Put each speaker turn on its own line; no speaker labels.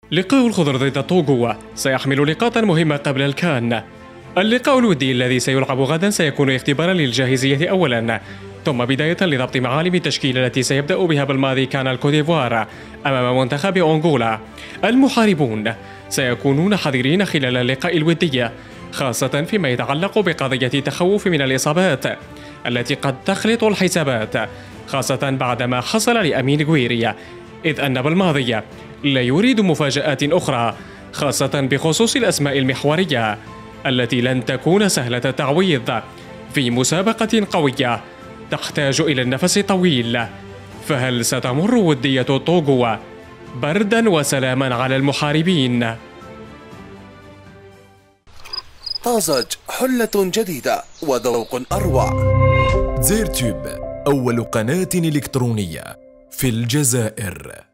لقاء الخضر ضد توغو سيحمل نقاطا مهمة قبل الكان. اللقاء الودي الذي سيلعب غدا سيكون اختبارا للجاهزية أولا، ثم بداية لضبط معالم التشكيلة التي سيبدأ بها بالماضي كان الكوديفوار أمام منتخب أنغولا. المحاربون سيكونون حذرين خلال اللقاء الودي، خاصة فيما يتعلق بقضية التخوف من الإصابات التي قد تخلط الحسابات، خاصة بعدما حصل لأمين غويري، إذ أن بالماضي لا يريد مفاجآت أخرى، خاصة بخصوص الأسماء المحورية التي لن تكون سهلة التعويض في مسابقة قوية تحتاج إلى النفس الطويل. فهل ستمر ودية توغو بردا وسلاما على المحاربين؟
طازج، حلة جديدة وذوق أروع.
زيرتيوب، أول قناة إلكترونية في الجزائر.